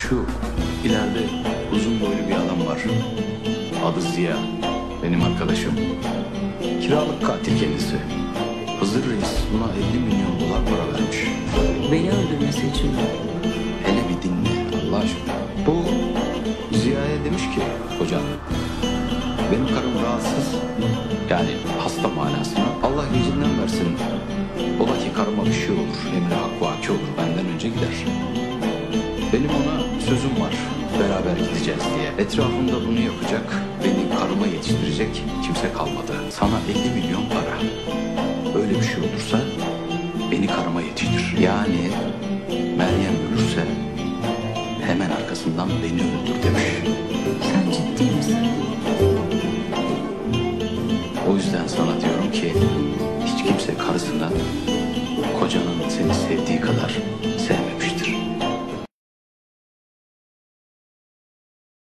Şu ileride uzun boylu bir adam var. Adı Ziya. Benim arkadaşım. Kiralık katil kendisi. Hızır Reis buna 50 milyon dolar para vermiş. Beni öldürmesi için mi? Hele bir dinle Allah aşkına. Bu Ziya'ya demiş ki hocam, benim karım rahatsız. Yani hasta manasına. Allah gecinden versin. Ola ki karıma bir şey olur. Emri hak vaki olur. Benden önce gider. Benim ona sözüm var. Beraber gideceğiz diye. Etrafımda bunu yapacak, beni karıma yetiştirecek kimse kalmadı. Sana 50 milyon para. Öyle bir şey olursa beni karıma yetiştir. Yani Meryem ölürse hemen arkasından beni öldür demiş. Sen ciddi misin? O yüzden sana diyorum ki hiç kimse karısına kocanın seni sevdiği kadar